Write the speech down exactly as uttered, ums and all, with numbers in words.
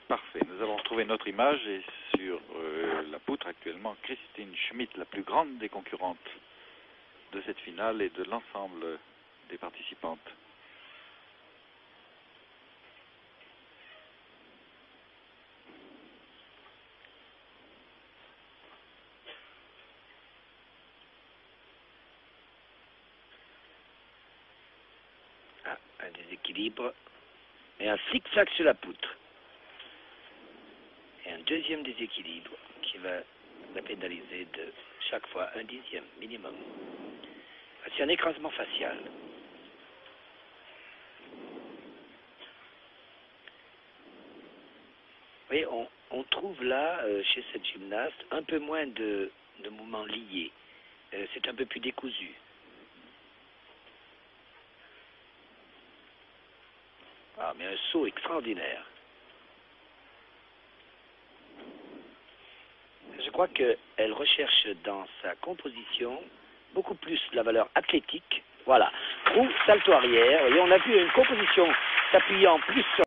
Parfait. Nous avons retrouvé notre image et sur euh, la poutre actuellement Christine Schmidt, la plus grande des concurrentes de cette finale et de l'ensemble des participantes. Ah, un déséquilibre et un zigzag sur la poutre. Et un deuxième déséquilibre qui va la pénaliser de chaque fois un dixième minimum. C'est un écrasement facial. Vous voyez, on, on trouve là, euh, chez cette gymnaste, un peu moins de, de mouvements liés. Euh, c'est un peu plus décousu. Ah, mais un saut extraordinaire. Je crois qu'elle recherche dans sa composition beaucoup plus la valeur athlétique. Voilà. Roue, salto arrière. Et on a vu une composition s'appuyant plus sur